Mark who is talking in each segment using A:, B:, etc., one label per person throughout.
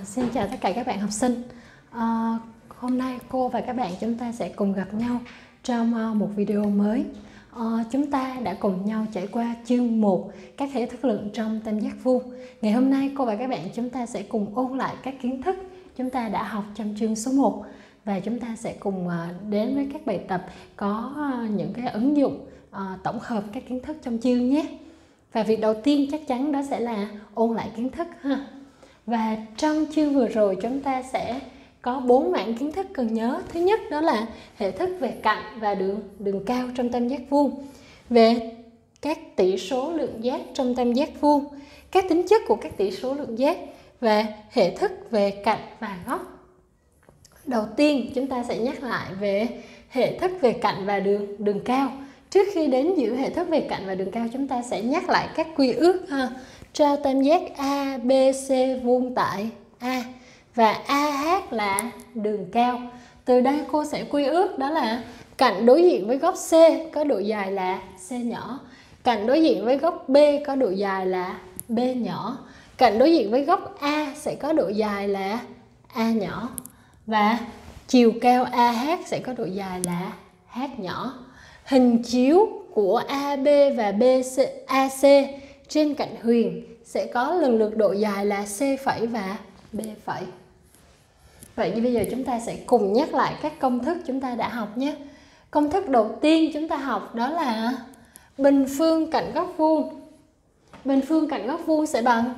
A: Xin chào tất cả các bạn học sinh. Hôm nay cô và các bạn chúng ta sẽ cùng gặp nhau trong một video mới. Chúng ta đã cùng nhau trải qua chương 1 các thể thức lượng trong tam giác vuông. Ngày hôm nay cô và các bạn chúng ta sẽ cùng ôn lại các kiến thức chúng ta đã học trong chương số 1 và chúng ta sẽ cùng đến với các bài tập có những cái ứng dụng tổng hợp các kiến thức trong chương nhé. Và việc đầu tiên chắc chắn đó sẽ là ôn lại kiến thức ha. Và trong chương vừa rồi chúng ta sẽ có 4 mảng kiến thức cần nhớ. Thứ nhất đó là hệ thức về cạnh và đường cao trong tam giác vuông, về các tỷ số lượng giác trong tam giác vuông, các tính chất của các tỷ số lượng giác và hệ thức về cạnh và góc. Đầu tiên chúng ta sẽ nhắc lại về hệ thức về cạnh và đường cao. Trước khi đến giữa hệ thức về cạnh và đường cao, chúng ta sẽ nhắc lại các quy ước ha. Cho tam giác ABC vuông tại A và AH là đường cao. Từ đây cô sẽ quy ước đó là cạnh đối diện với góc C có độ dài là C nhỏ, cạnh đối diện với góc B có độ dài là B nhỏ, cạnh đối diện với góc A sẽ có độ dài là A nhỏ và chiều cao AH sẽ có độ dài là H nhỏ. Hình chiếu của AB và AC trên cạnh huyền sẽ có lần lượt độ dài là C phẩy và B phẩy. Vậy như bây giờ chúng ta sẽ cùng nhắc lại các công thức chúng ta đã học nhé. Công thức đầu tiên chúng ta học đó là bình phương cạnh góc vuông. Bình phương cạnh góc vuông sẽ bằng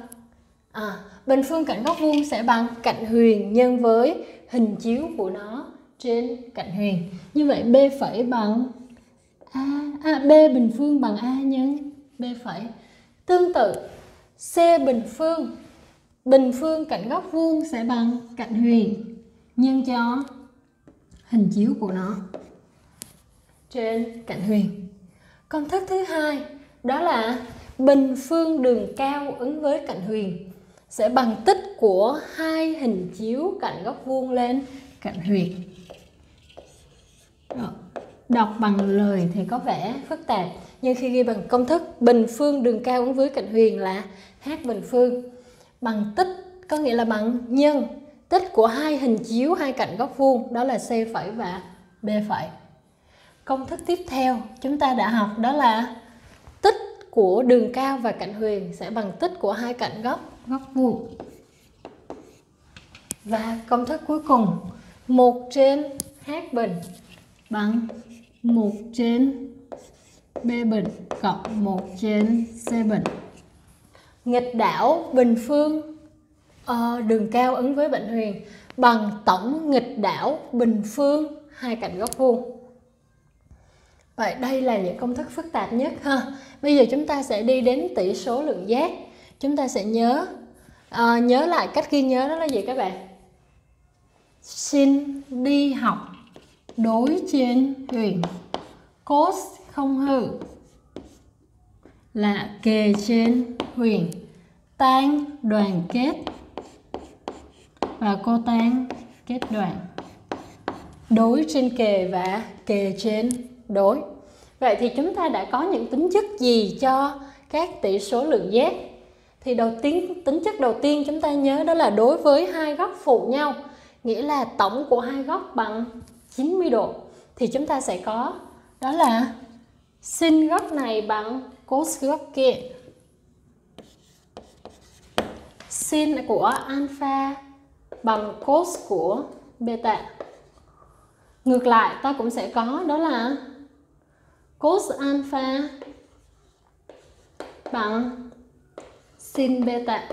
A: cạnh huyền nhân với hình chiếu của nó trên cạnh huyền. Như vậy B phẩy bằng B bình phương bằng A nhân B phẩy. Tương tự C bình phương cạnh góc vuông sẽ bằng cạnh huyền nhân cho hình chiếu của nó trên cạnh huyền. Công thức thứ hai đó là bình phương đường cao ứng với cạnh huyền sẽ bằng tích của hai hình chiếu cạnh góc vuông lên cạnh huyền. Đọc bằng lời thì có vẻ phức tạp, nhưng khi ghi bằng công thức bình phương đường cao ứng với cạnh huyền là H bình phương bằng tích, có nghĩa là bằng nhân tích của hai hình chiếu hai cạnh góc vuông, đó là C phẩy và B phẩy. Công thức tiếp theo chúng ta đã học đó là tích của đường cao và cạnh huyền sẽ bằng tích của hai cạnh góc vuông. Và công thức cuối cùng 1 trên H bình bằng 1 trên B bình cộng 1 trên C bình. Nghịch đảo bình phương đường cao ứng với cạnh huyền bằng tổng nghịch đảo bình phương hai cạnh góc vuông. Vậy đây là những công thức phức tạp nhất ha. Bây giờ chúng ta sẽ đi đến tỷ số lượng giác. Chúng ta sẽ nhớ lại cách ghi nhớ đó là gì các bạn? Sin đi học đối trên huyền, cos không hư là kề trên huyền, tan đoàn kết và cotan kết đoàn, đối trên kề và kề trên đối. Vậy thì chúng ta đã có những tính chất gì cho các tỷ số lượng giác? Thì tính chất đầu tiên chúng ta nhớ đó là đối với hai góc phụ nhau, nghĩa là tổng của hai góc bằng 90 độ, thì chúng ta sẽ có đó là sin góc này bằng cos góc kia. Sin của alpha bằng cos của beta. Ngược lại ta cũng sẽ có đó là cos alpha bằng sin beta.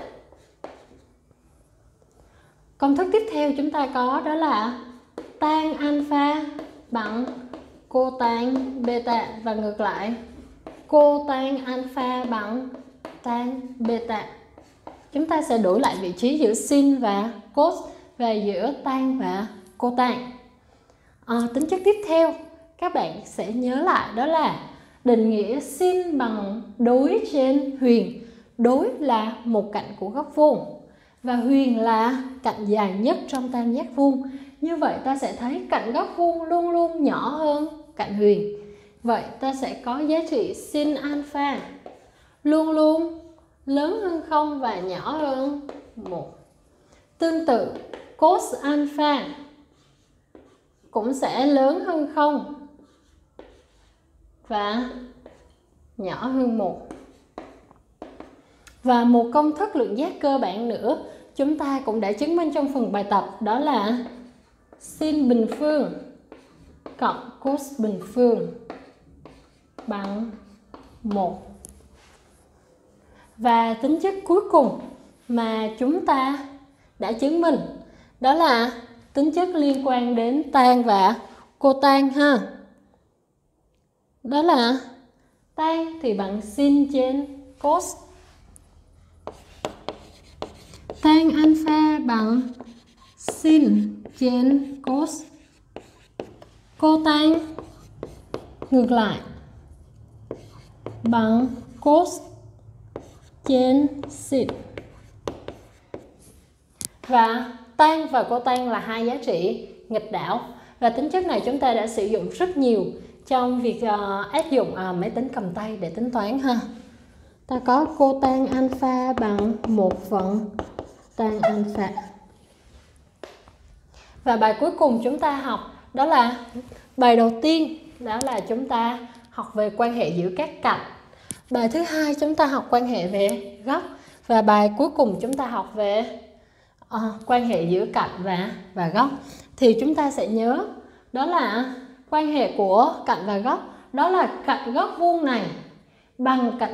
A: Công thức tiếp theo chúng ta có đó là tan alpha bằng cotan beta và ngược lại cotan alpha bằng tan beta. Chúng ta sẽ đổi lại vị trí giữa sin và cos và giữa tan và cotan. Tính chất tiếp theo các bạn sẽ nhớ lại đó là định nghĩa sin bằng đối trên huyền. Đối là một cạnh của góc vuông và huyền là cạnh dài nhất trong tam giác vuông. Như vậy ta sẽ thấy cạnh góc vuông luôn luôn nhỏ hơn cạnh huyền. Vậy ta sẽ có giá trị sin alpha luôn luôn lớn hơn 0 và nhỏ hơn 1. Tương tự cos alpha cũng sẽ lớn hơn 0 và nhỏ hơn 1. Và một công thức lượng giác cơ bản nữa chúng ta cũng đã chứng minh trong phần bài tập, đó là sin bình phương cộng cos bình phương bằng 1. Và tính chất cuối cùng mà chúng ta đã chứng minh đó là tính chất liên quan đến tan và cotan ha. Đó là tan thì bằng sin trên cos. Tan alpha bằng sin trên cos. Cotan ngược lại bằng cos trên sin. Và tan và cotan là hai giá trị nghịch đảo, và tính chất này chúng ta đã sử dụng rất nhiều trong việc áp dụng máy tính cầm tay để tính toán ha. Ta có cotan alpha bằng 1 phần tan alpha. Và bài cuối cùng chúng ta học đó là bài đầu tiên, đó là chúng ta học về quan hệ giữa các cạnh. Bài thứ hai chúng ta học quan hệ về góc, và bài cuối cùng chúng ta học về quan hệ giữa cạnh và góc. Thì chúng ta sẽ nhớ đó là quan hệ của cạnh và góc, đó là cạnh góc vuông này bằng cạnh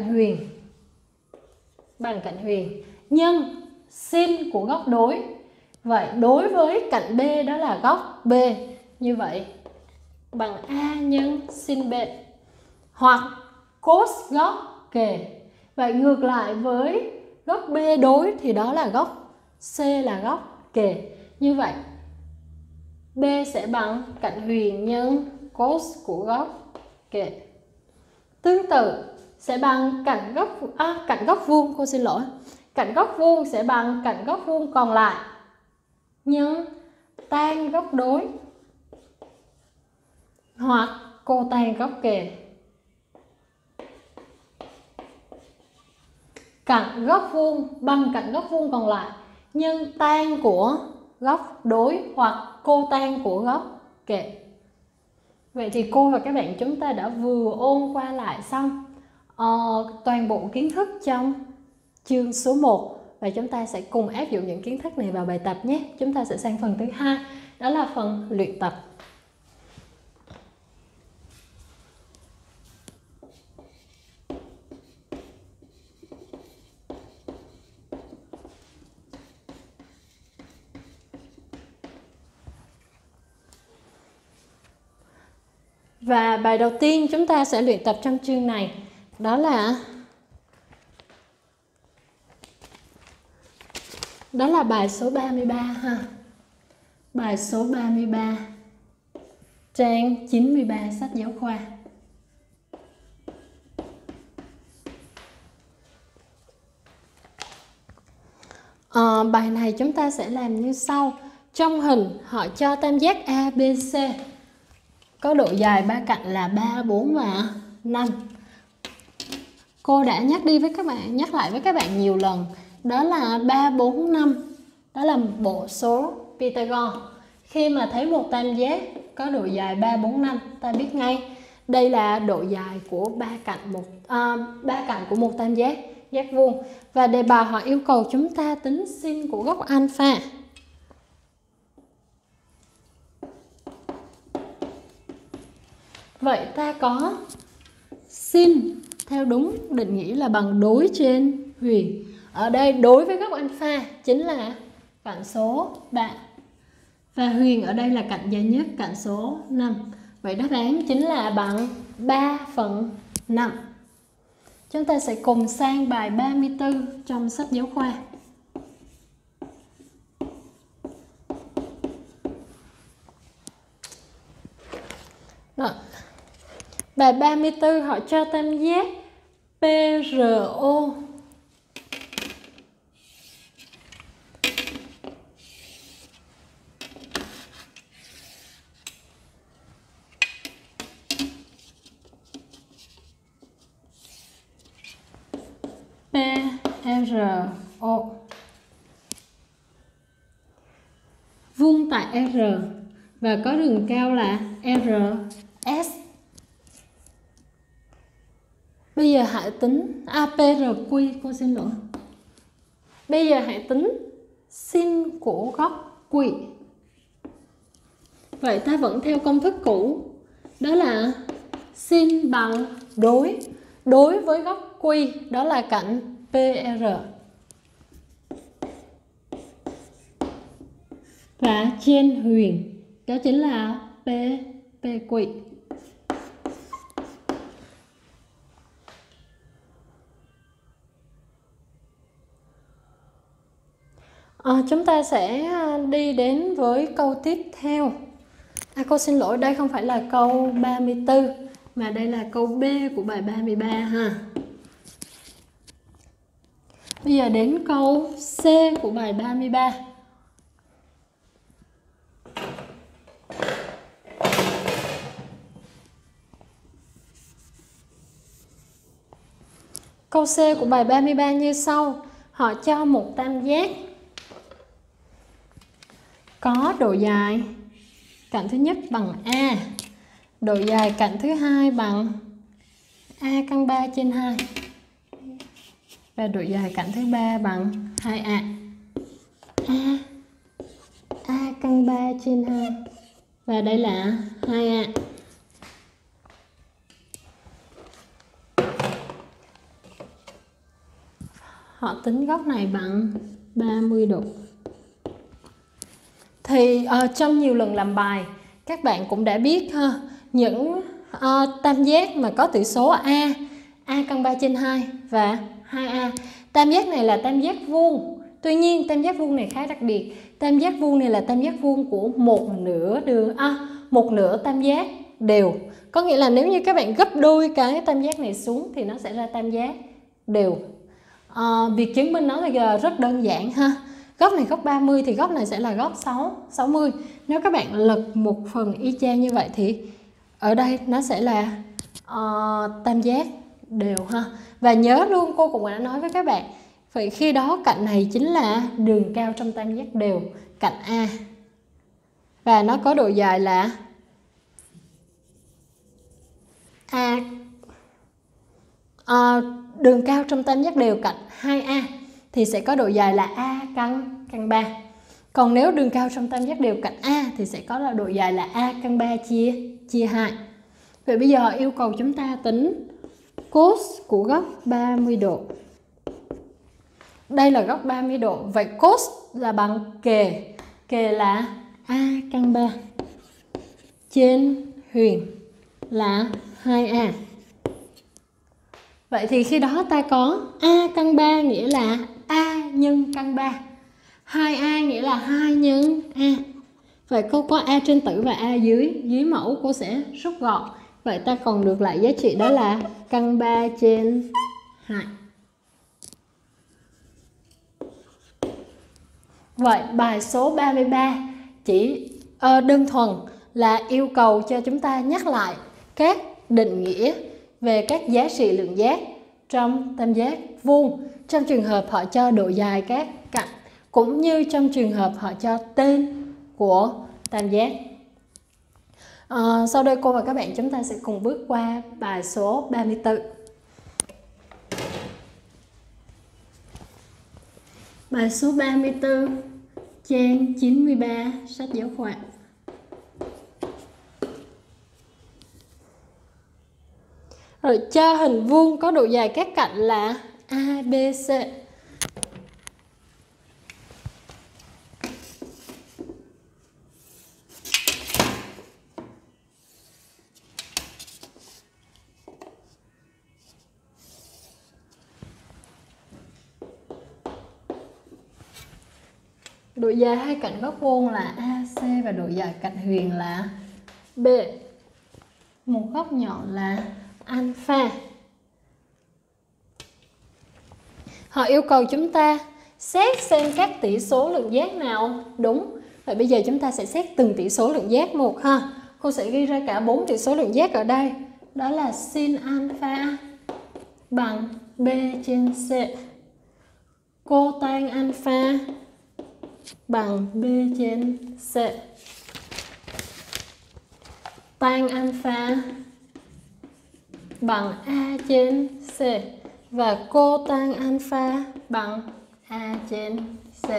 A: huyền nhân sin của góc đối. Vậy đối với cạnh B đó là góc B, như vậy bằng A nhân sin B, hoặc cos góc kề. Vậy ngược lại với góc B đối thì đó là góc C là góc kề. Như vậy B sẽ bằng cạnh huyền nhân cos của góc kề. Tương tự sẽ bằng cạnh góc vuông, cô xin lỗi. Cạnh góc vuông sẽ bằng cạnh góc vuông còn lại nhân tan góc đối hoặc cotan góc kề. Cạnh góc vuông bằng cạnh góc vuông còn lại nhân tan của góc đối hoặc cotan của góc kề. Vậy thì cô và các bạn chúng ta đã vừa ôn qua lại xong toàn bộ kiến thức trong chương số 1. Và chúng ta sẽ cùng áp dụng những kiến thức này vào bài tập nhé. Chúng ta sẽ sang phần thứ hai, đó là phần luyện tập. Và bài đầu tiên chúng ta sẽ luyện tập trong chương này, đó là bài số 33 ha. Bài số 33 trang 93 sách giáo khoa. Bài này chúng ta sẽ làm như sau. Trong hình họ cho tam giác ABC có độ dài ba cạnh là 3, 4 và 5. Cô đã nhắc lại với các bạn nhiều lần, đó là 3, 4, 5. Đó là bộ số Pythagore. Khi mà thấy một tam giác có độ dài 3, 4, 5, ta biết ngay đây là độ dài của ba cạnh của một tam giác vuông. Và đề bài họ yêu cầu chúng ta tính sin của góc alpha. Vậy ta có sin theo đúng định nghĩa là bằng đối trên huyền. Ở đây đối với góc alpha chính là cạnh số 3. Và huyền ở đây là cạnh dài nhất, cạnh số 5. Vậy đáp án chính là bằng 3/5. Chúng ta sẽ cùng sang bài 34 trong sách giáo khoa. Đó. Bài 34 họ cho tam giác PRO vuông tại R và có đường cao là RS. Bây giờ hãy tính PRQ, cô xin lỗi. Bây giờ hãy tính sin của góc Q. Vậy ta vẫn theo công thức cũ, đó là sin bằng đối với góc Q, đó là cạnh PR. Và trên huyền, đó chính là PQ. Chúng ta sẽ đi đến với câu tiếp theo. Cô xin lỗi, đây không phải là câu 34 mà đây là câu B của bài 33 ha. Bây giờ đến câu C của bài 33. Câu C của bài 33 như sau. Họ cho một tam giác có độ dài cạnh thứ nhất bằng A, độ dài cạnh thứ hai bằng A căn 3 trên 2 và độ dài cạnh thứ ba bằng 2A. A căn 3 trên 2 và đây là 2A. Họ tính góc này bằng 30 độ. Thì trong nhiều lần làm bài, các bạn cũng đã biết ha, những tam giác mà có tỷ số A căn 3 trên 2 và 2A. Tam giác này là tam giác vuông. Tuy nhiên tam giác vuông này khá đặc biệt. Tam giác vuông này là tam giác vuông của một nửa tam giác đều. Có nghĩa là nếu như các bạn gấp đôi cái tam giác này xuống thì nó sẽ ra tam giác đều. Việc chứng minh nó thì rất đơn giản ha. Góc này góc 30 thì góc này sẽ là góc 60. Nếu các bạn lật một phần y chang như vậy thì ở đây nó sẽ là tam giác đều ha. Và nhớ luôn, cô cũng đã nói với các bạn, vậy khi đó cạnh này chính là đường cao trong tam giác đều, cạnh A. Và nó có độ dài là đường cao trong tam giác đều cạnh 2A thì sẽ có độ dài là A căn 3. Còn nếu đường cao trong tam giác đều cạnh A thì sẽ có là độ dài là A căn 3 chia 2. Vậy bây giờ yêu cầu chúng ta tính cos của góc 30 độ. Đây là góc 30 độ. Vậy cos là bằng kề là A căn 3 trên huyền là 2A. Vậy thì khi đó ta có A căn 3 nghĩa là A nhân căn 3. 2A nghĩa là 2 nhân A. Vậy cô có A trên tử và A dưới mẫu, cô sẽ rút gọn. Vậy ta còn được lại giá trị đó là căn 3 trên 2. Vậy bài số 33 chỉ đơn thuần là yêu cầu cho chúng ta nhắc lại các định nghĩa về các giá trị lượng giác trong tam giác vuông, trong trường hợp họ cho độ dài các cạnh, cũng như trong trường hợp họ cho tên của tam giác. Sau đây cô và các bạn chúng ta sẽ cùng bước qua bài số 34. Bài số 34 trang 93 sách giáo khoa. Rồi cho hình vuông có độ dài các cạnh là ABC. Độ dài hai cạnh góc vuông là AC và độ dài cạnh huyền là B. Một góc nhọn là alpha. Họ yêu cầu chúng ta xét xem các tỷ số lượng giác nào đúng. Vậy bây giờ chúng ta sẽ xét từng tỷ số lượng giác một ha. Cô sẽ ghi ra cả 4 tỷ số lượng giác ở đây. Đó là sin alpha bằng B trên C, cotan alpha bằng B trên C. Tan alpha bằng A trên C. Và cotan alpha bằng A trên C.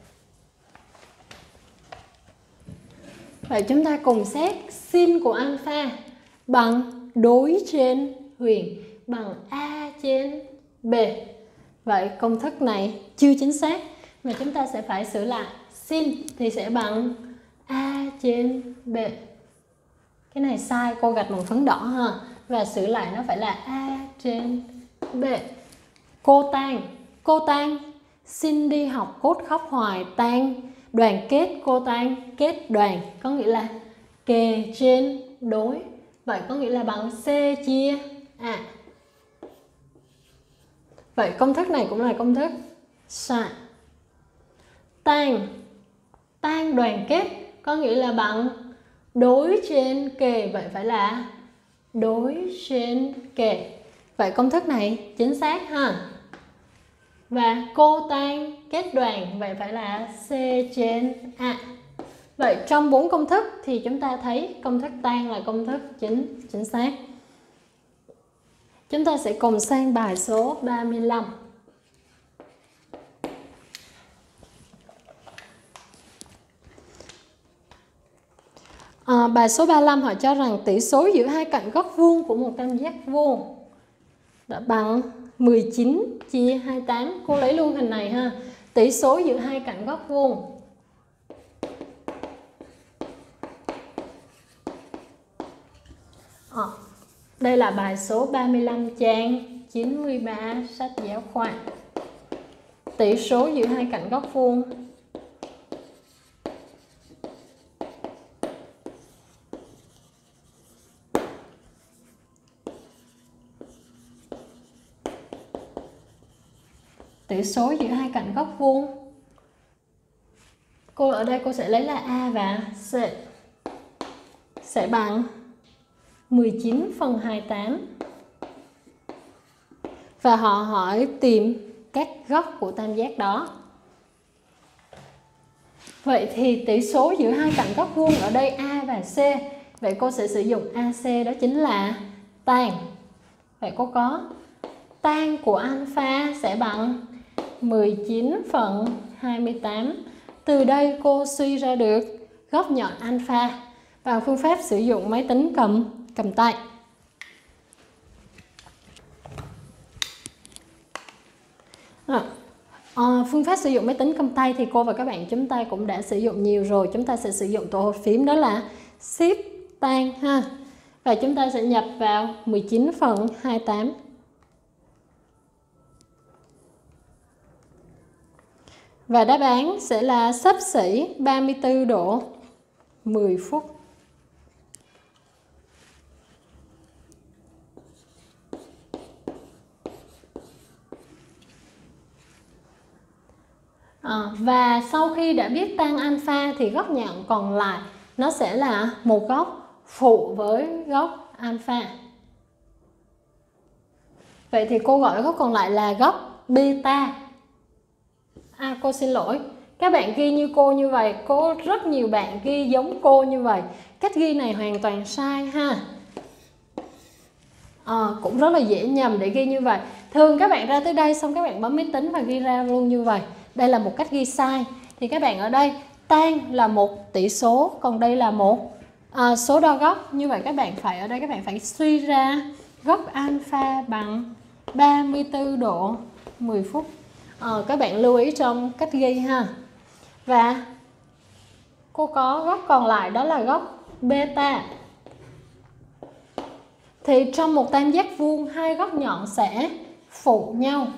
A: Vậy chúng ta cùng xét sin của alpha bằng đối trên huyền bằng A trên B. Vậy công thức này chưa chính xác mà chúng ta sẽ phải sửa lại. Sin thì sẽ bằng A trên B. Cái này sai, cô gạch bằng phấn đỏ ha. Và sửa lại nó phải là A trên B. Cotan xin đi học cốt khóc hoài tan đoàn kết, cotan kết đoàn, có nghĩa là kề trên đối. Vậy có nghĩa là bằng C chia A. Vậy công thức này cũng là công thức sai. Tan đoàn kết có nghĩa là bằng đối trên kề, vậy phải là đối trên kề. Vậy công thức này chính xác ha. Và cotan kết đoàn, vậy phải là C trên A. Vậy trong 4 công thức thì chúng ta thấy công thức tan là công thức chính xác. Chúng ta sẽ cùng sang bài số 35. Bài số 35 họ cho rằng tỷ số giữa hai cạnh góc vuông của một tam giác vuông đã bằng 19 chia 28. Cô lấy luôn hình này ha. Tỷ số giữa hai cạnh góc vuông đây là bài số 35 trang 93 sách giáo khoa. Tỷ số giữa hai cạnh góc vuông hai cạnh góc vuông. Cô ở đây cô sẽ lấy là A và C sẽ bằng 19 phần 28. Và họ hỏi tìm các góc của tam giác đó. Vậy thì tỷ số giữa hai cạnh góc vuông ở đây A và C. Vậy cô sẽ sử dụng AC, đó chính là tan. Vậy cô có tan của alpha sẽ bằng 19 phần 28. Từ đây cô suy ra được góc nhọn alpha bằng phương pháp sử dụng máy tính cầm tay. Phương pháp sử dụng máy tính cầm tay thì cô và các bạn chúng ta cũng đã sử dụng nhiều rồi. Chúng ta sẽ sử dụng tổ hợp phím đó là Shift tan ha. Và chúng ta sẽ nhập vào 19 phần 28. Và đáp án sẽ là xấp xỉ 34 độ 10 phút. Và sau khi đã biết tan alpha thì góc nhọn còn lại nó sẽ là một góc phụ với góc alpha. Vậy thì cô gọi góc còn lại là góc beta. Cô xin lỗi, các bạn ghi như cô như vậy, có rất nhiều bạn ghi giống cô như vậy. Cách ghi này hoàn toàn sai ha. Cũng rất là dễ nhầm để ghi như vậy. Thường các bạn ra tới đây xong các bạn bấm máy tính và ghi ra luôn như vậy. Đây là một cách ghi sai. Thì các bạn ở đây tan là một tỷ số, còn đây là một số đo góc. Như vậy các bạn phải ở đây các bạn phải suy ra góc alpha bằng 34 độ 10 phút. Các bạn lưu ý trong cách ghi ha. Và cô có góc còn lại đó là góc beta. Thì trong một tam giác vuông hai góc nhọn sẽ phụ nhau.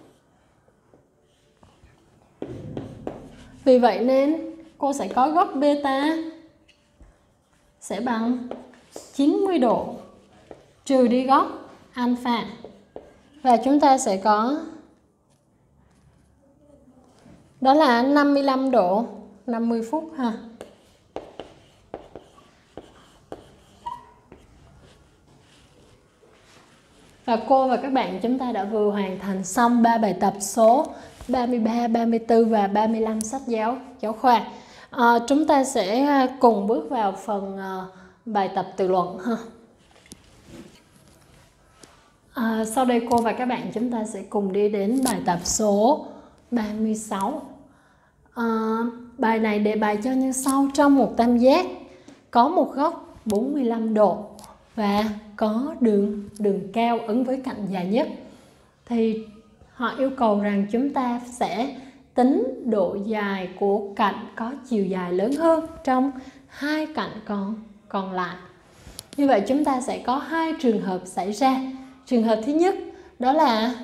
A: Vì vậy nên cô sẽ có góc beta sẽ bằng 90 độ trừ đi góc alpha. Và chúng ta sẽ có đó là 55 độ 50 phút ha. Và cô và các bạn chúng ta đã vừa hoàn thành xong 3 bài tập số 33, 34 và 35 sách giáo khoa. Chúng ta sẽ cùng bước vào phần bài tập tự luận ha. Sau đây cô và các bạn chúng ta sẽ cùng đi đến bài tập số 36. Bài này đề bài cho như sau: trong một tam giác có một góc 45 độ và có đường cao ứng với cạnh dài nhất, thì họ yêu cầu rằng chúng ta sẽ tính độ dài của cạnh có chiều dài lớn hơn trong hai cạnh còn lại. Như vậy chúng ta sẽ có hai trường hợp xảy ra. Trường hợp thứ nhất đó là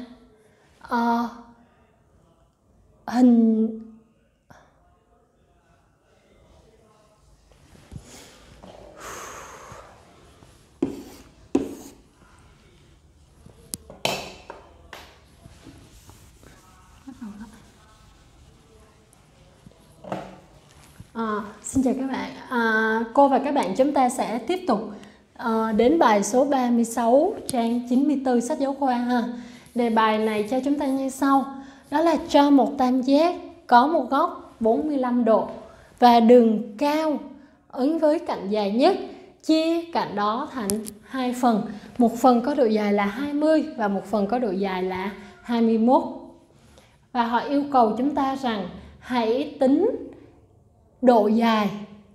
A: xin chào các bạn. Cô và các bạn chúng ta sẽ tiếp tục đến bài số 36 trang 94 sách giáo khoa ha. Đề bài này cho chúng ta như sau: đó là cho một tam giác có một góc 45 độ và đường cao ứng với cạnh dài nhất, chia cạnh đó thành hai phần. Một phần có độ dài là 20 và một phần có độ dài là 21. Và họ yêu cầu chúng ta rằng hãy tính độ dài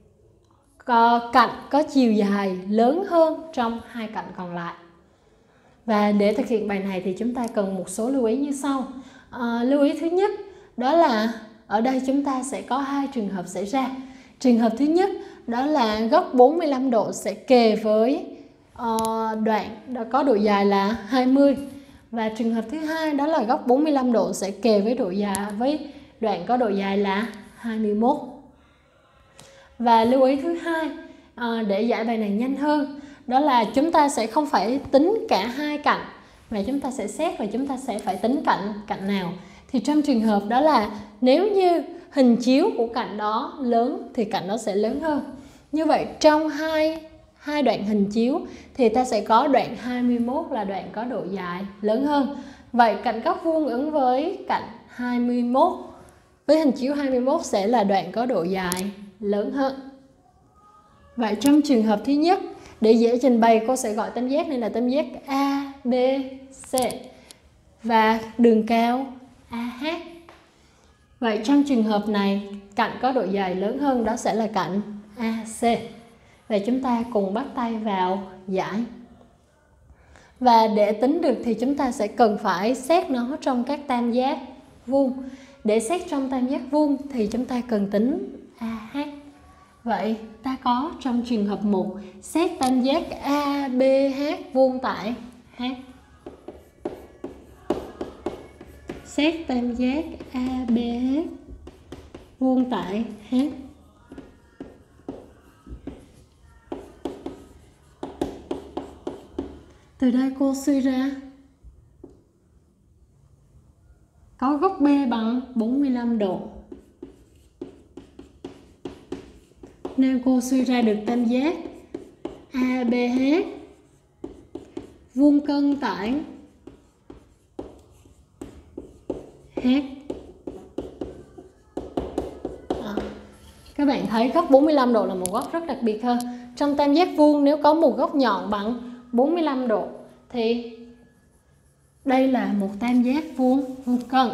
A: cạnh có chiều dài lớn hơn trong hai cạnh còn lại. Và để thực hiện bài này thì chúng ta cần một số lưu ý như sau. Lưu ý thứ nhất đó là ở đây chúng ta sẽ có hai trường hợp xảy ra. Trường hợp thứ nhất đó là góc 45 độ sẽ kề với đoạn có độ dài là 20. Và trường hợp thứ hai đó là góc 45 độ sẽ kề với đoạn có độ dài là 21. Và lưu ý thứ hai để giải bài này nhanh hơn đó là chúng ta sẽ không phải tính cả hai cạnh, mà chúng ta sẽ xét và chúng ta sẽ phải tính cạnh nào. Thì trong trường hợp đó là nếu như hình chiếu của cạnh đó lớn thì cạnh đó sẽ lớn hơn. Như vậy trong hai đoạn hình chiếu thì ta sẽ có đoạn 21 là đoạn có độ dài lớn hơn. Vậy cạnh góc vuông ứng với cạnh 21 với hình chiếu 21 sẽ là đoạn có độ dài lớn hơn. Vậy trong trường hợp thứ nhất, để dễ trình bày, cô sẽ gọi tam giác này là tam giác ABC và đường cao AH. Vậy trong trường hợp này, cạnh có độ dài lớn hơn đó sẽ là cạnh AC. Vậy chúng ta cùng bắt tay vào giải. Và để tính được thì chúng ta sẽ cần phải xét nó trong các tam giác vuông. Để xét trong tam giác vuông thì chúng ta cần tính AH. Vậy ta có trong trường hợp 1 xét tam giác ABH vuông tại H. Xét tam giác ABH vuông tại H. Từ đây cô suy ra có góc B bằng 45 độ. Nên cô suy ra được tam giác ABH vuông cân tại H. Các bạn thấy góc 45 độ là một góc rất đặc biệt hơn. Trong tam giác vuông nếu có một góc nhọn bằng 45 độ thì đây là một tam giác vuông cân.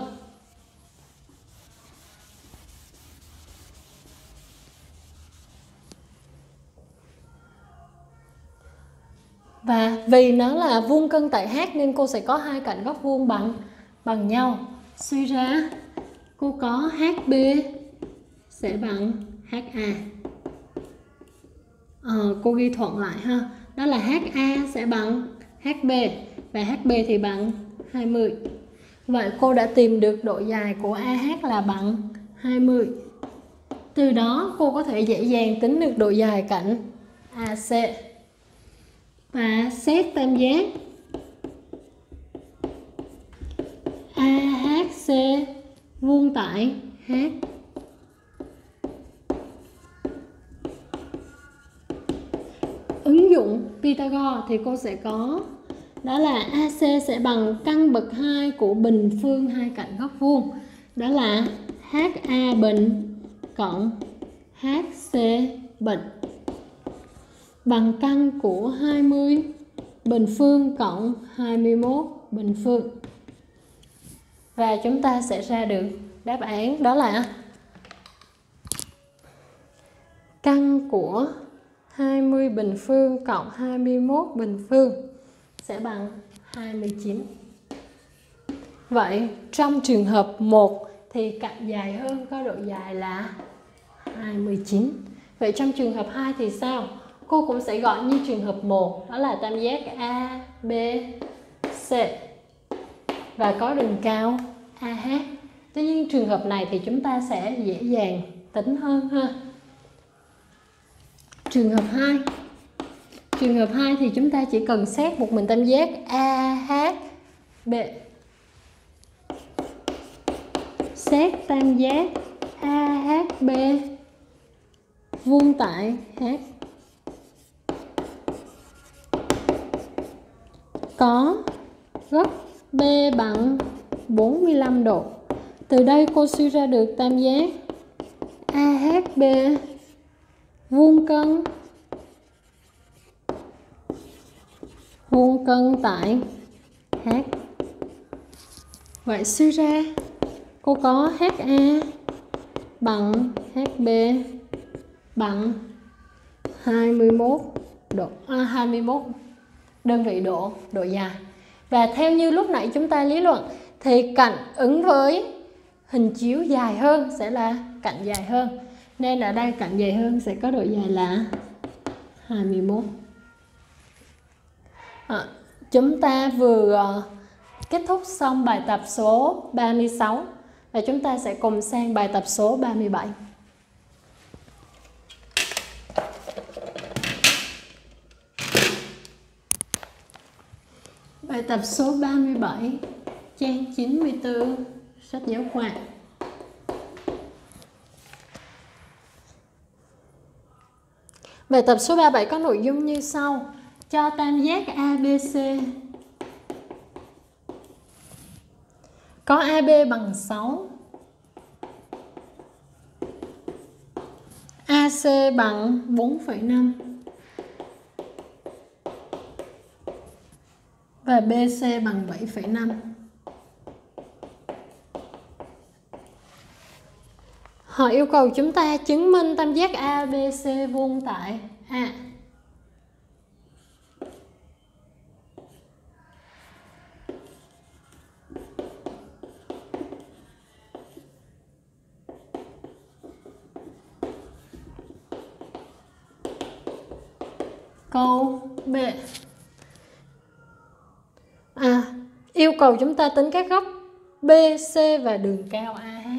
A: Và vì nó là vuông cân tại H nên cô sẽ có hai cạnh góc vuông bằng nhau. Suy ra cô có HB sẽ bằng HA. Cô ghi thuận lại ha. Đó là HA sẽ bằng HB và HB thì bằng 20. Vậy cô đã tìm được độ dài của AH là bằng 20. Từ đó cô có thể dễ dàng tính được độ dài cạnh AC. Và xét tam giác AHC vuông tại H. Ứng dụng Pythagore thì cô sẽ có đó là AC sẽ bằng căn bậc 2 của bình phương hai cạnh góc vuông. đó là HA bình cộng HC bình bằng căn của 20 bình phương cộng 21 bình phương. Và chúng ta sẽ ra được đáp án đó là căn của 20 bình phương cộng 21 bình phương sẽ bằng 29. Vậy trong trường hợp 1 thì cạnh dài hơn có độ dài là 29. Vậy trong trường hợp 2 thì sao? Cô cũng sẽ gọi như trường hợp 1, đó là tam giác A, B, C và có đường cao AH. Tuy nhiên trường hợp này thì chúng ta sẽ dễ dàng tính hơn ha. Trường hợp 2. Trường hợp 2 thì chúng ta chỉ cần xét một mình tam giác AHB. Xét tam giác AHB vuông tại H có góc B bằng 45 độ. Từ đây cô suy ra được tam giác AHB vuông cân tại H. Vậy suy ra cô có HA bằng HB bằng 21 đơn vị độ dài. Và theo như lúc nãy chúng ta lý luận thì cạnh ứng với hình chiếu dài hơn sẽ là cạnh dài hơn. Nên ở đây cạnh dài hơn sẽ có độ dài là 21. Chúng ta vừa kết thúc xong bài tập số 36 và chúng ta sẽ cùng sang bài tập số 37. Bài tập số 37, trang 94, sách giáo khoa. Bài tập số 37 có nội dung như sau. Cho tam giác ABC có AB bằng 6, AC bằng 4,5 và BC bằng 7,5. Họ yêu cầu chúng ta chứng minh tam giác ABC vuông tại A. Câu B. Yêu cầu chúng ta tính các góc BC và đường cao AH.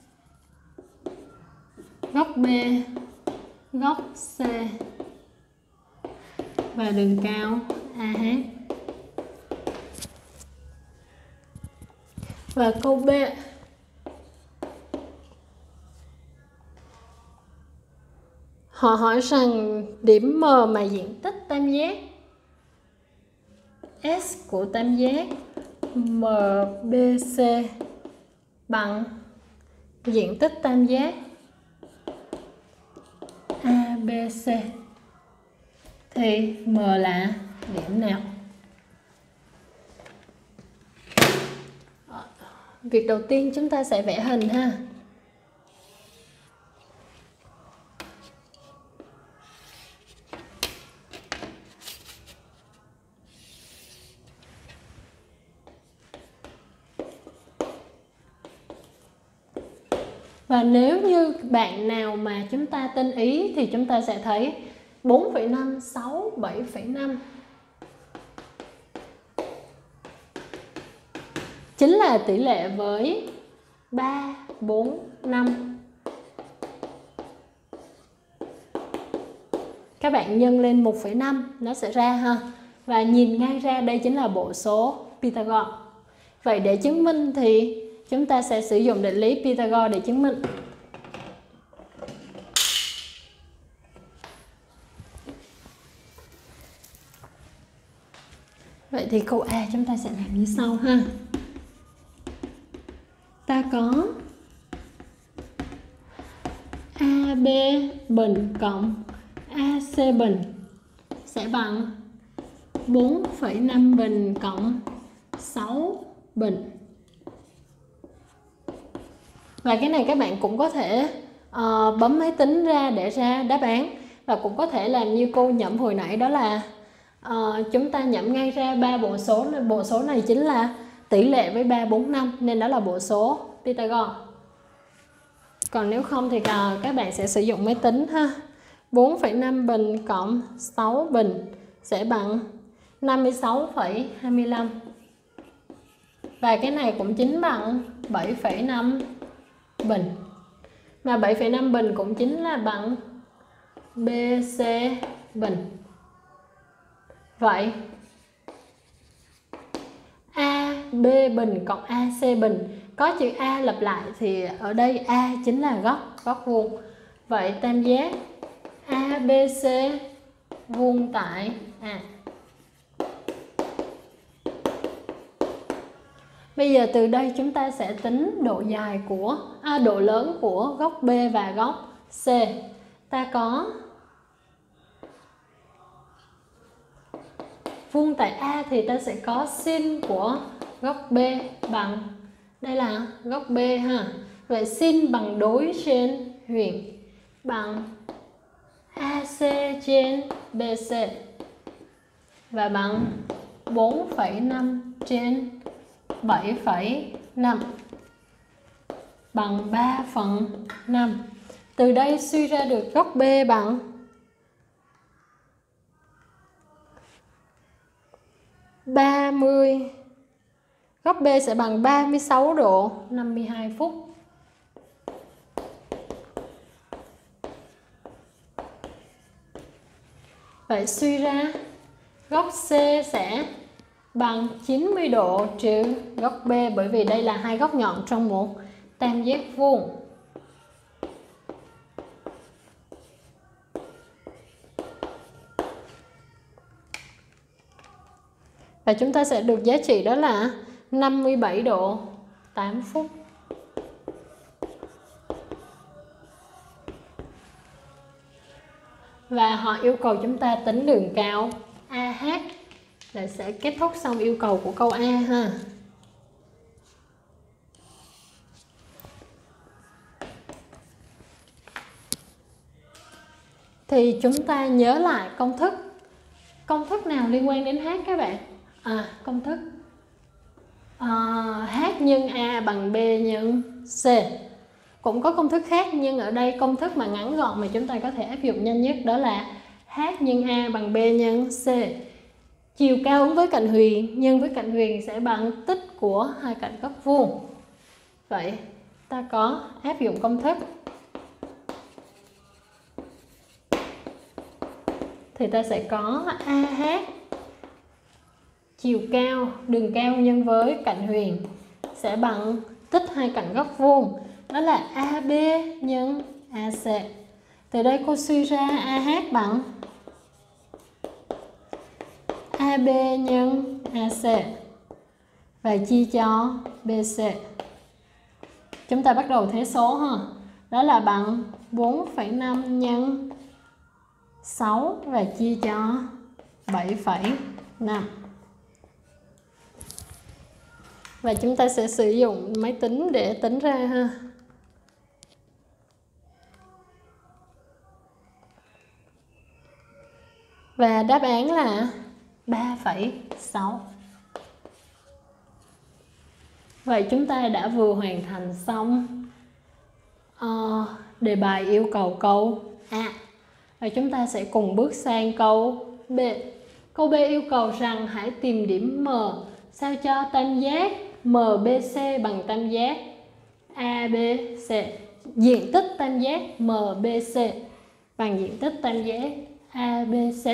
A: Góc B, góc C và đường cao AH. Và câu B. Họ hỏi rằng điểm M mà diện tích tam giác S của tam giác MBC bằng diện tích tam giác ABC thì M là điểm nào? Việc đầu tiên chúng ta sẽ vẽ hình ha. Và nếu như bạn nào mà chúng ta tinh ý thì chúng ta sẽ thấy 4,5, 6, 7,5 chính là tỷ lệ với 3, 4, 5. Các bạn nhân lên 1,5 nó sẽ ra ha. Và nhìn ngay ra đây chính là bộ số Pythagore. Vậy để chứng minh thì chúng ta sẽ sử dụng định lý Pythagore để chứng minh. Vậy thì câu A chúng ta sẽ làm như sau ha. Ta có AB bình cộng AC bình sẽ bằng 4,5 bình cộng 6 bình. Và cái này các bạn cũng có thể bấm máy tính ra để ra đáp án, và cũng có thể làm như cô nhẩm hồi nãy, đó là chúng ta nhẩm ngay ra 3 bộ số này chính là tỷ lệ với 3, 4, 5, nên đó là bộ số Pythagore. Còn nếu không thì các bạn sẽ sử dụng máy tính ha. 4,5 bình cộng 6 bình sẽ bằng 56,25. Và cái này cũng chính bằng 7,5 bình. Mà 7,5 bình cũng chính là bằng BC bình. Vậy AB bình cộng AC bình, có chữ A lặp lại thì ở đây A chính là góc vuông. Vậy tam giác ABC vuông tại A. Bây giờ từ đây chúng ta sẽ tính độ dài của độ lớn của góc B và góc C. Ta có vuông tại A thì ta sẽ có sin của góc B bằng, đây là góc B ha. Vậy sin bằng đối trên huyền bằng AC trên BC và bằng 4,5 trên 7,5 bằng 3/5. Từ đây suy ra được góc B bằng 30. Góc B sẽ bằng 36 độ 52 phút. Vậy suy ra góc C sẽ bằng 90 độ trừ góc B, bởi vì đây là hai góc nhọn trong một tam giác vuông. Và chúng ta sẽ được giá trị đó là 57 độ 8 phút. Và họ yêu cầu chúng ta tính đường cao AH là sẽ kết thúc xong yêu cầu của câu A ha. Thì chúng ta nhớ lại công thức. Công thức nào liên quan đến H các bạn? Công thức H nhân A bằng B nhân C. Cũng có công thức khác, nhưng ở đây công thức mà ngắn gọn mà chúng ta có thể áp dụng nhanh nhất đó là H nhân A bằng B nhân C. Chiều cao ứng với cạnh huyền nhân với cạnh huyền sẽ bằng tích của hai cạnh góc vuông. Vậy ta có áp dụng công thức thì ta sẽ có AH chiều cao, đường cao nhân với cạnh huyền sẽ bằng tích hai cạnh góc vuông, đó là AB nhân AC. Từ đây cô suy ra AH bằng AB nhân AC và chia cho BC. Chúng ta bắt đầu thế số ha. Đó là bằng 4,5 nhân 6 và chia cho 7,5. Và chúng ta sẽ sử dụng máy tính để tính ra ha. Và đáp án là 3,6. Vậy chúng ta đã vừa hoàn thành xong đề bài yêu cầu câu A. Và chúng ta sẽ cùng bước sang câu B. Câu B yêu cầu rằng hãy tìm điểm M sao cho tam giác MBC bằng tam giác ABC. Diện tích tam giác MBC bằng diện tích tam giác ABC.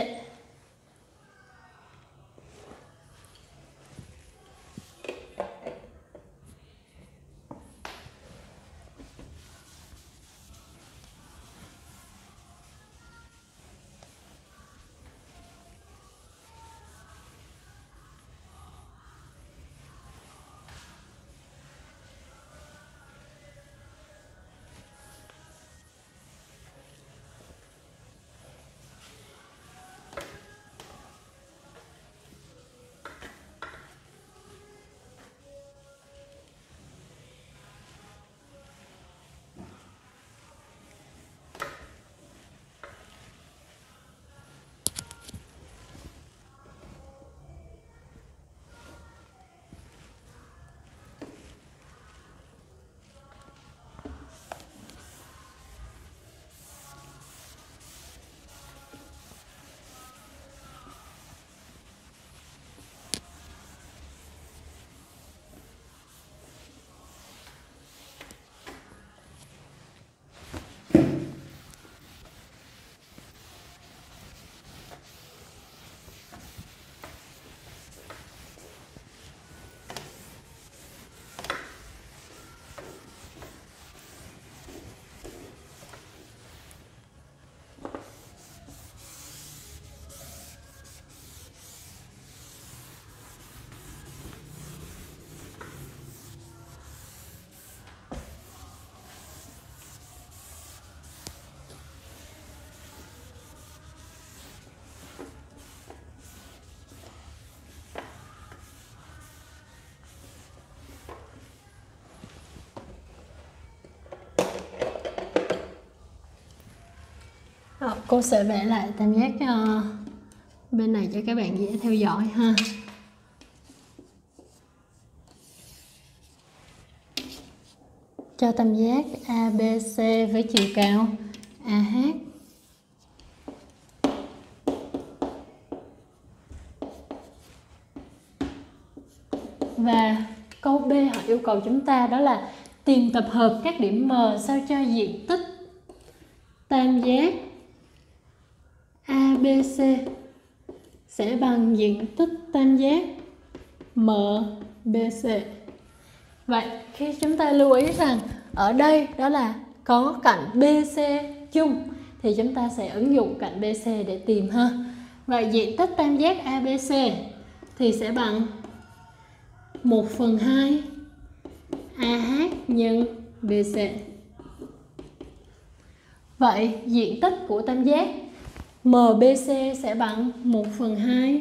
A: Cô sẽ vẽ lại tam giác bên này cho các bạn dễ theo dõi ha. Cho tam giác ABC với chiều cao AH. Và câu B họ yêu cầu chúng ta đó là tìm tập hợp các điểm M sao cho diện tích tam giác ABC sẽ bằng diện tích tam giác MBC. Vậy khi chúng ta lưu ý rằng ở đây đó là có cạnh BC chung thì chúng ta sẽ ứng dụng cạnh BC để tìm ha. Vậy diện tích tam giác ABC thì sẽ bằng 1/2 AH nhân BC. Vậy diện tích của tam giác MBC sẽ bằng 1/2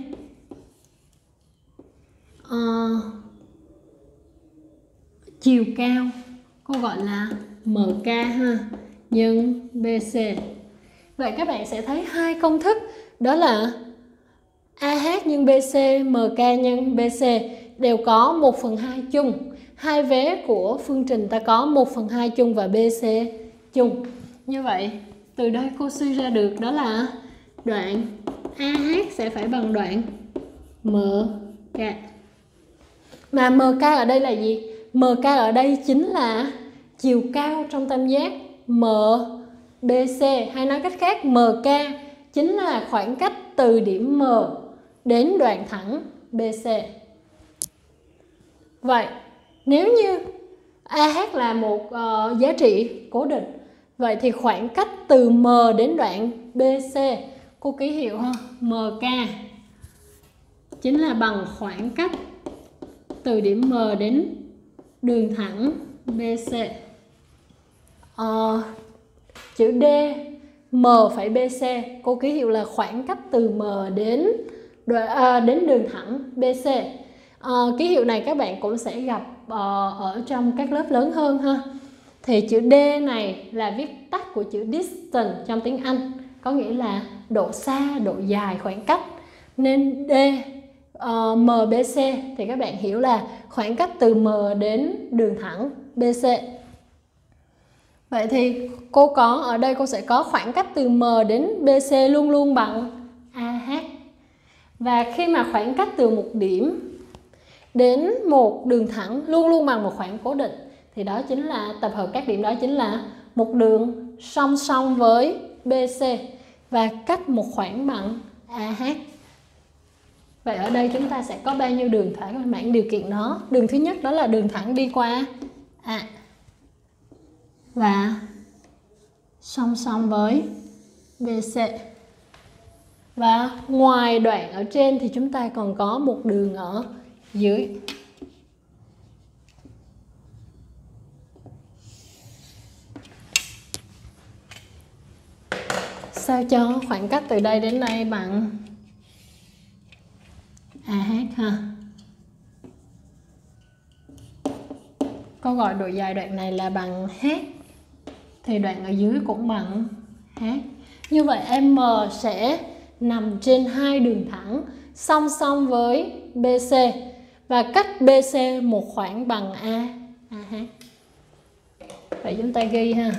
A: chiều cao, cô gọi là MK ha, nhân BC. Vậy các bạn sẽ thấy hai công thức đó là AH nhân BC, MK nhân BC đều có 1/2 chung. Hai vế của phương trình ta có 1/2 chung và BC chung. Như vậy từ đây cô suy ra được đó là đoạn AH sẽ phải bằng đoạn MK. Mà MK ở đây là gì? MK ở đây chính là chiều cao trong tam giác MBC, hay nói cách khác MK chính là khoảng cách từ điểm M đến đoạn thẳng BC. Vậy nếu như AH là một giá trị cố định, vậy thì khoảng cách từ M đến đoạn BC, cô ký hiệu ha, MK chính là bằng khoảng cách từ điểm M đến đường thẳng BC. Chữ D, M phẩy BC, cô ký hiệu là khoảng cách từ M đến đường thẳng BC. Ký hiệu này các bạn cũng sẽ gặp ở trong các lớp lớn hơn ha. Thì chữ D này là viết tắt của chữ distance trong tiếng Anh, có nghĩa là độ xa, độ dài, khoảng cách. Nên D, MBC thì các bạn hiểu là khoảng cách từ M đến đường thẳng BC. Vậy thì cô có ở đây cô sẽ có khoảng cách từ M đến BC luôn luôn bằng AH. Và khi mà khoảng cách từ một điểm đến một đường thẳng luôn luôn bằng một khoảng cố định thì đó chính là tập hợp các điểm, đó chính là một đường song song với BC và cách một khoảng bằng AH. Vậy ở đây chúng ta sẽ có bao nhiêu đường thỏa mãn điều kiện đó? Đường thứ nhất đó là đường thẳng đi qua A và song song với BC. Và ngoài đoạn ở trên thì chúng ta còn có một đường ở dưới. Sao cho khoảng cách từ đây đến đây bằng AH ha. Có gọi độ dài đoạn này là bằng H, thì đoạn ở dưới cũng bằng H. Như vậy M sẽ nằm trên hai đường thẳng song song với BC và cách BC một khoảng bằng AH. Vậy chúng ta ghi ha.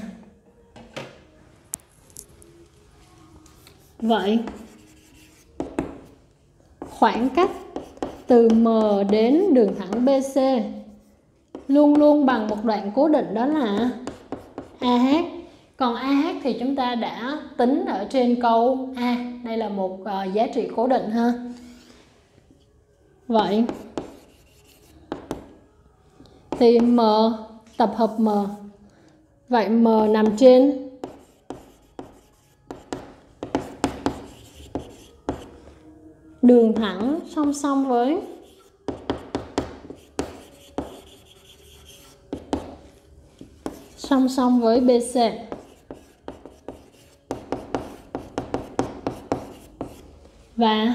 A: Vậy khoảng cách từ M đến đường thẳng BC luôn luôn bằng một đoạn cố định, đó là AH. Còn AH thì chúng ta đã tính ở trên câu A. Đây là một giá trị cố định ha. Vậy thì M, tập hợp M. Vậy M nằm trên đường thẳng song song với BC. Và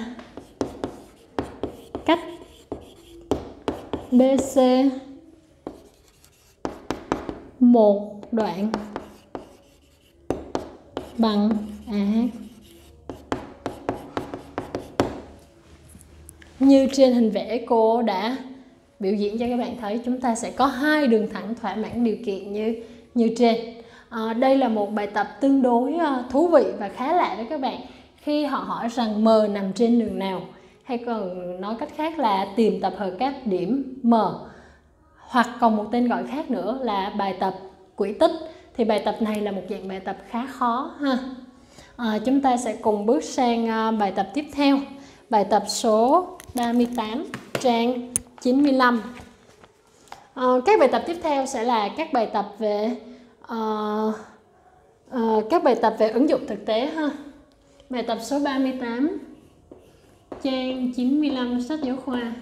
A: cách BC một đoạn bằng AH. Như trên hình vẽ cô đã biểu diễn cho các bạn thấy, chúng ta sẽ có hai đường thẳng thỏa mãn điều kiện như trên. Đây là một bài tập tương đối thú vị và khá lạ với các bạn. Khi họ hỏi rằng M nằm trên đường nào, hay còn nói cách khác là tìm tập hợp các điểm M, hoặc còn một tên gọi khác nữa là bài tập quỹ tích, thì bài tập này là một dạng bài tập khá khó ha. Chúng ta sẽ cùng bước sang bài tập tiếp theo, bài tập số 38 trang 95. Các bài tập tiếp theo sẽ là các bài tập về ứng dụng thực tế ha. Bài tập số 38 trang 95 sách giáo khoa.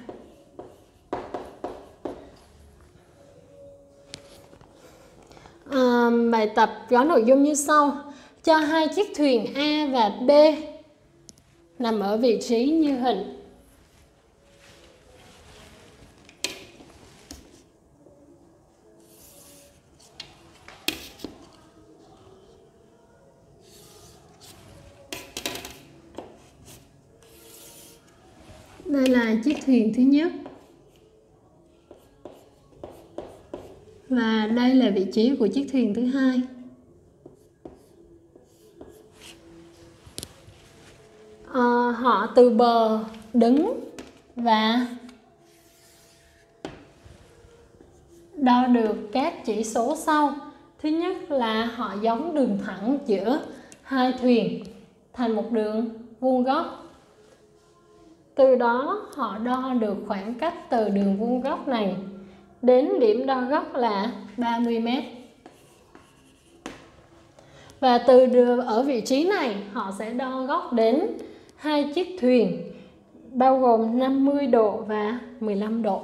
A: Bài tập có nội dung như sau: cho hai chiếc thuyền A và B nằm ở vị trí như hình. Đây là chiếc thuyền thứ nhất. Và đây là vị trí của chiếc thuyền thứ hai. Họ từ bờ đứng và đo được các chỉ số sau. Thứ nhất là họ giống đường thẳng giữa hai thuyền thành một đường vuông góc. Từ đó họ đo được khoảng cách từ đường vuông góc này đến điểm đo góc là 30 m. Và ở vị trí này họ sẽ đo góc đến hai chiếc thuyền bao gồm 50 độ và 15 độ.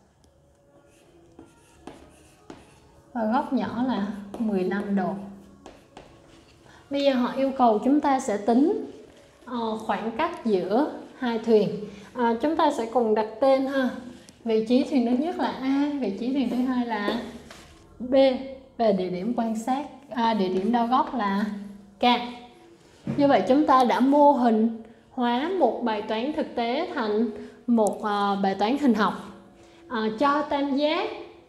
A: Và góc nhỏ là 15 độ. Bây giờ họ yêu cầu chúng ta sẽ tính khoảng cách giữa hai thuyền. Chúng ta sẽ cùng đặt tên ha. Vị trí thuyền thứ nhất là A, vị trí thuyền thứ hai là B, và địa điểm quan sát, địa điểm đo góc là K. Như vậy chúng ta đã mô hình hóa một bài toán thực tế thành một bài toán hình học. Cho tam giác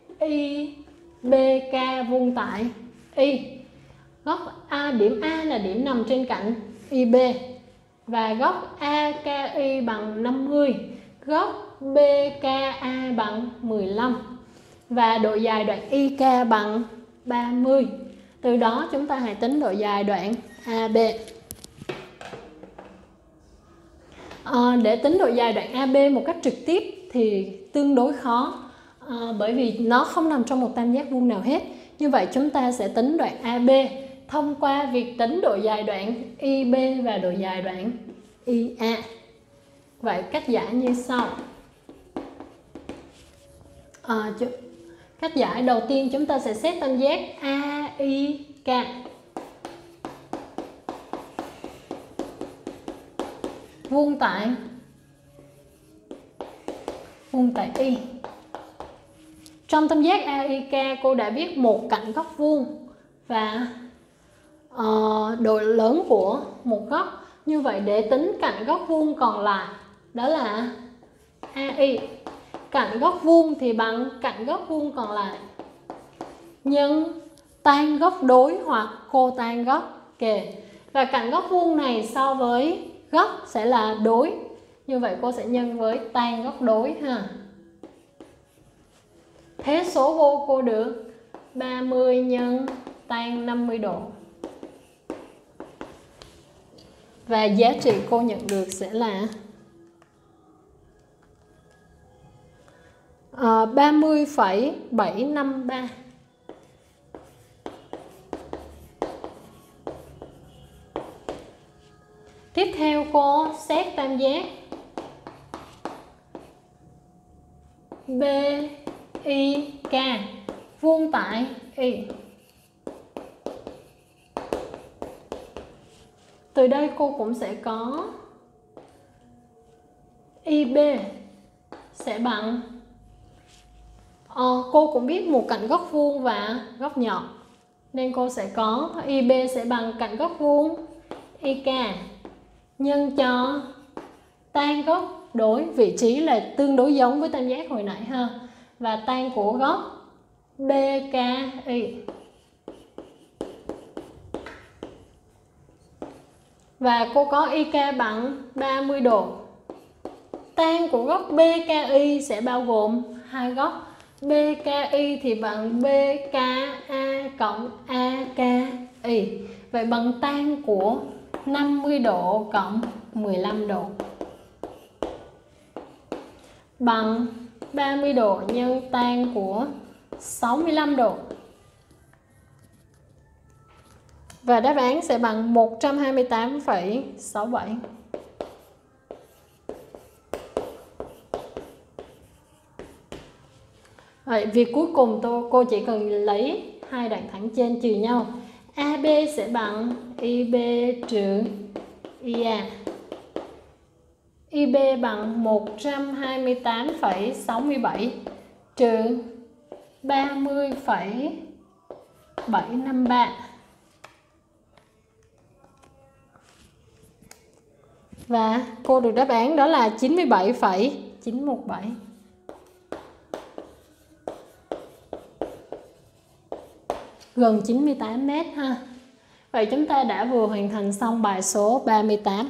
A: IBK vuông tại Y. Góc điểm A là điểm nằm trên cạnh IB, và góc AKI bằng 50, góc BKA bằng 15 và độ dài đoạn IK bằng 30. Từ đó chúng ta hãy tính độ dài đoạn AB. Để tính độ dài đoạn AB một cách trực tiếp thì tương đối khó, bởi vì nó không nằm trong một tam giác vuông nào hết. Như vậy chúng ta sẽ tính đoạn AB thông qua việc tính độ dài đoạn IB và độ dài đoạn IA. Vậy cách giải như sau. Cách giải đầu tiên chúng ta sẽ xét tam giác AIK. Vuông tại Y. Trong tam giác AIK cô đã viết một cạnh góc vuông và độ lớn của một góc. Như vậy để tính cạnh góc vuông còn lại, đó là AI. Cạnh góc vuông thì bằng cạnh góc vuông còn lại nhân tan góc đối hoặc cotan góc kề. Và cạnh góc vuông này so với góc sẽ là đối. Như vậy cô sẽ nhân với tan góc đối ha. Thế số vô cô được 30 nhân tan 50 độ. Và giá trị cô nhận được sẽ là 30,753. Tiếp theo cô xét tam giác BIK vuông tại Y. Từ đây cô cũng sẽ có IB sẽ bằng cô cũng biết một cạnh góc vuông và góc nhọn. nên cô sẽ có IB sẽ bằng cạnh góc vuông IK nhân cho tan góc, đối vị trí là tương đối giống với tam giác hồi nãy ha, và tan của góc BKI. Và cô có IK bằng 30 độ. Tan của góc BKI sẽ bao gồm hai góc. BKI thì bằng BKA cộng AKI. Vậy bằng tan của 50 độ cộng 15 độ bằng 30 độ nhân tan của 65 độ. Và đáp án sẽ bằng 128,67. Vậy việc cuối cùng cô chỉ cần lấy hai đoạn thẳng trên trừ nhau. AB sẽ bằng IB trừ IA. IB bằng 128,67 trừ 30,753. Và cô được đáp án đó là 97,917. Gần 98 mét ha. Vậy chúng ta đã vừa hoàn thành xong bài số 38.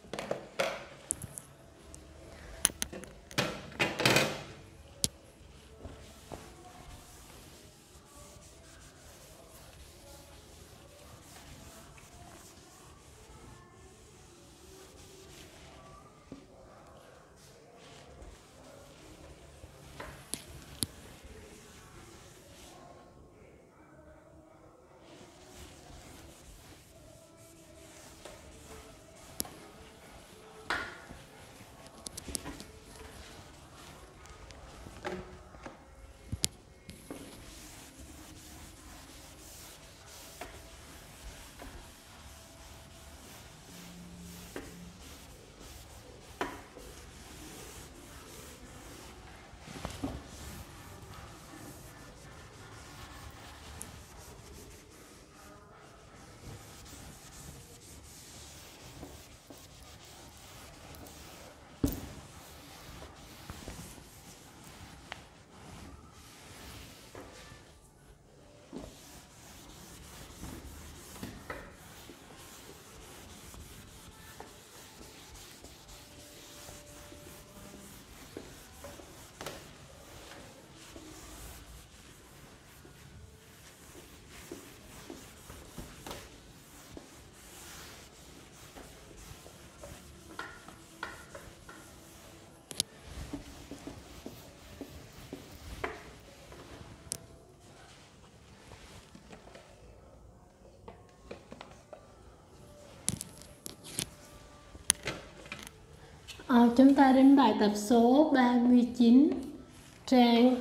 A: Chúng ta đến bài tập số 39 trang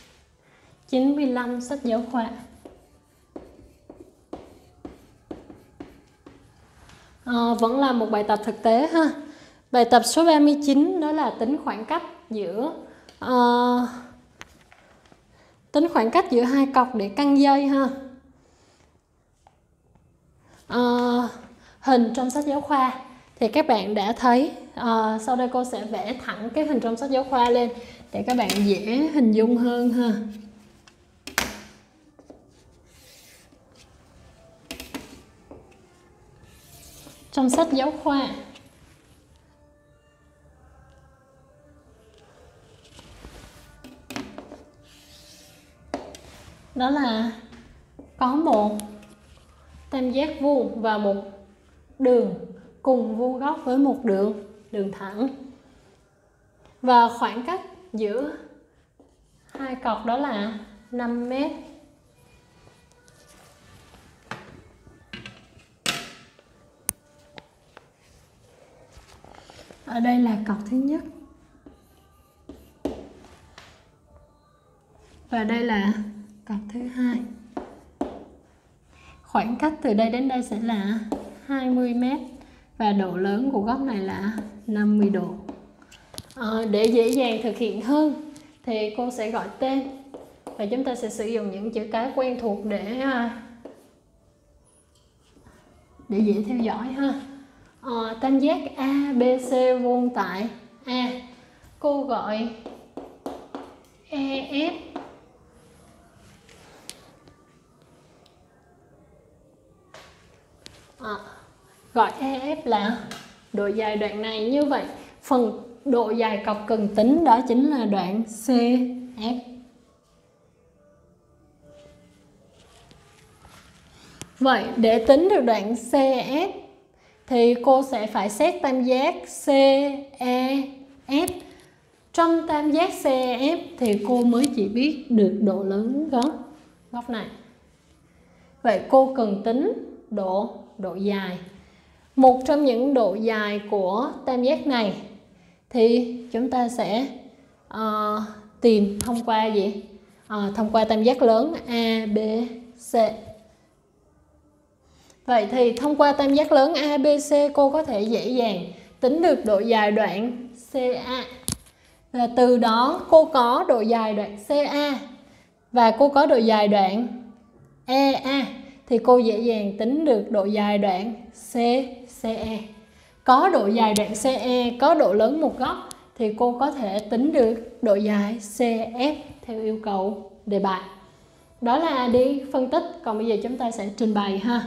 A: 95 sách giáo khoa. Vẫn là một bài tập thực tế ha. Bài tập số 39 đó là tính khoảng cách giữa hai cọc để căng dây ha. Hình trong sách giáo khoa thì các bạn đã thấy. Sau đây cô sẽ vẽ thẳng cái hình trong sách giáo khoa lên để các bạn dễ hình dung hơn ha. Trong sách giáo khoa đó là có một tam giác vuông và một đường cùng vuông góc với một đường thẳng, và khoảng cách giữa hai cọc đó là 5 mét. Ở đây là cọc thứ nhất và đây là cọc thứ hai. Khoảng cách từ đây đến đây sẽ là 20 mét và độ lớn của góc này là 50 độ. Để dễ dàng thực hiện hơn thì cô sẽ gọi tên và chúng ta sẽ sử dụng những chữ cái quen thuộc để để dễ theo dõi ha. Tam giác ABC vuông tại A, cô gọi EF gọi EF là độ dài đoạn này. Như vậy phần độ dài cọc cần tính đó chính là đoạn CF. Vậy để tính được đoạn CF thì cô sẽ phải xét tam giác CEF. Trong tam giác CEF thì cô mới chỉ biết được độ lớn góc này. Vậy cô cần tính độ dài. Một trong những độ dài của tam giác này thì chúng ta sẽ tìm thông qua gì? Thông qua tam giác lớn ABC. Vậy thì thông qua tam giác lớn ABC cô có thể dễ dàng tính được độ dài đoạn CA. Và từ đó cô có độ dài đoạn CA và cô có độ dài đoạn EA thì cô dễ dàng tính được độ dài đoạn CE. Có độ dài đoạn CE, có độ lớn một góc thì cô có thể tính được độ dài CF theo yêu cầu đề bài. Đó là đi phân tích, còn bây giờ chúng ta sẽ trình bày ha.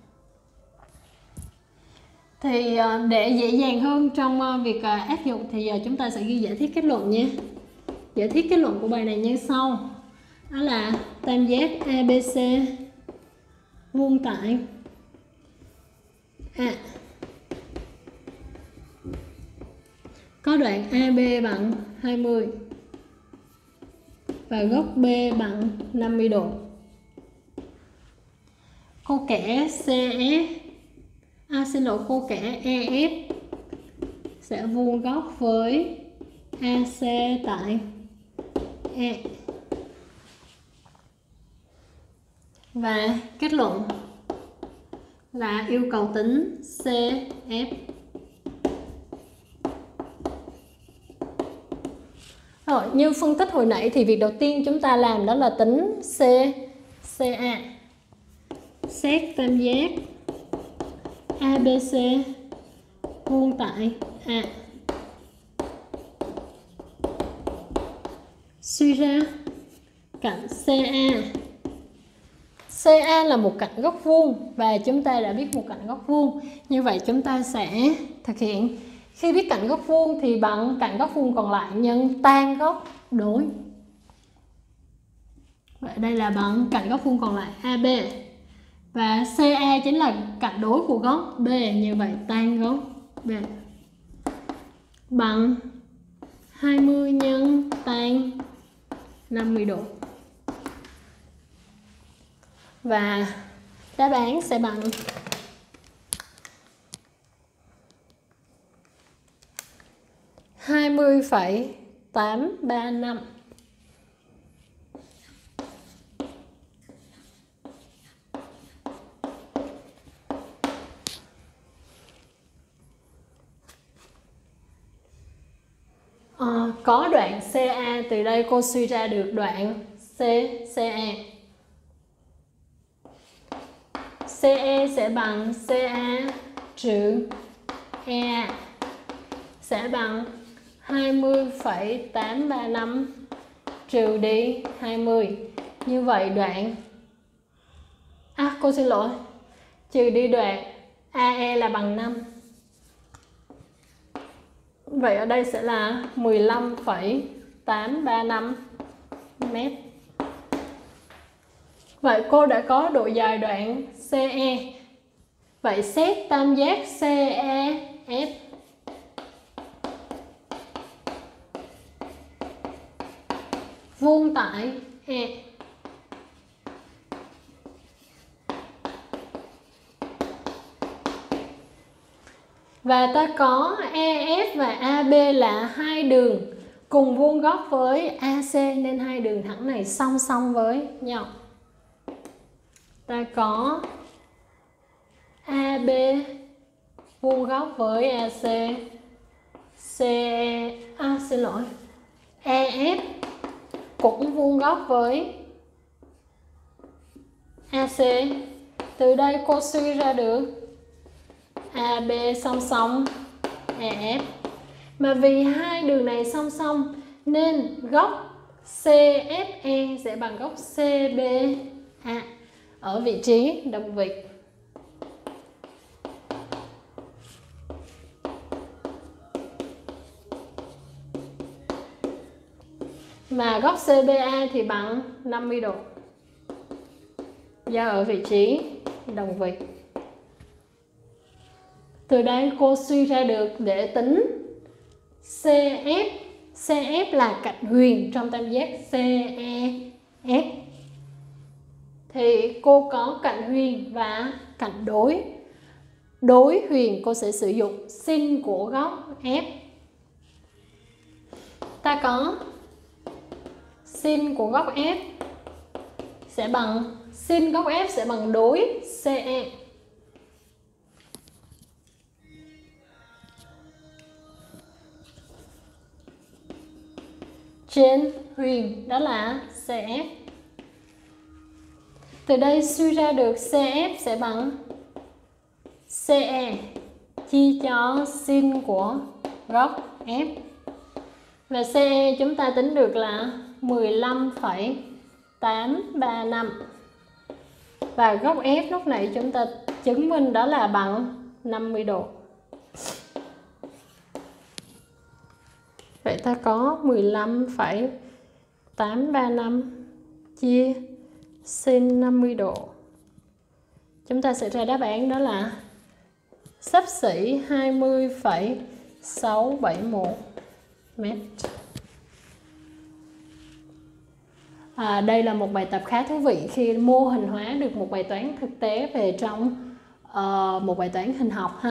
A: Thì để dễ dàng hơn trong việc áp dụng thì giờ chúng ta sẽ ghi giải thiết kết luận nhé. Giải thiết kết luận của bài này như sau. Đó là tam giác ABC vuông tại A có đoạn AB bằng 20 và góc B bằng 50 độ. Cô kẻ cô kẻ EF sẽ vuông góc với AC tại E. Và kết luận là yêu cầu tính CF. Rồi, như phân tích hồi nãy thì việc đầu tiên chúng ta làm đó là tính CA. Xét tam giác ABC vuông tại A. Suy ra cạnh CA là một cạnh góc vuông và chúng ta đã biết một cạnh góc vuông. Như vậy chúng ta sẽ thực hiện khi biết cạnh góc vuông thì bằng cạnh góc vuông còn lại nhân tan góc đối. Vậy đây là bằng cạnh góc vuông còn lại AB. Và CA chính là cạnh đối của góc B, như vậy tan góc B bằng 20 nhân tan 50 độ. Và đáp án sẽ bằng 20,835. Có đoạn CA, từ đây cô suy ra được đoạn CE. CE sẽ bằng CA trừ EA sẽ bằng 20,835 trừ đi 20. Như vậy đoạn cô xin lỗi, trừ đi đoạn AE là bằng 5. Vậy ở đây sẽ là 15,835 mét. Vậy cô đã có độ dài đoạn CE. Vậy xét tam giác CEF vuông tại E. Và ta có EF và AB là hai đường cùng vuông góc với AC nên hai đường thẳng này song song với nhau. Ta có AB vuông góc với AC, EF cũng vuông góc với AC. Từ đây cô suy ra được AB song song EF. Mà vì hai đường này song song nên góc CFE sẽ bằng góc CBA ở vị trí đồng vị. Mà góc CBA thì bằng 50 độ do ở vị trí đồng vị. Từ đây cô suy ra được để tính CF. CF là cạnh huyền trong tam giác CEF. Thì cô có cạnh huyền và cạnh đối. Đối huyền cô sẽ sử dụng sin của góc F. Ta có sin của góc F sẽ bằng sin góc F sẽ bằng đối CE. Trên huyền đó là CF. Từ đây suy ra được CF sẽ bằng CE chia cho sin của góc F. Và CE chúng ta tính được là 15,835. Và góc F lúc nãy chúng ta chứng minh đó là bằng 50 độ. Vậy ta có 15,835 chia sin 50 độ. Chúng ta sẽ ra đáp án đó là xấp xỉ 20,671 mét. Đây là một bài tập khá thú vị khi mô hình hóa được một bài toán thực tế về trong một bài toán hình học ha.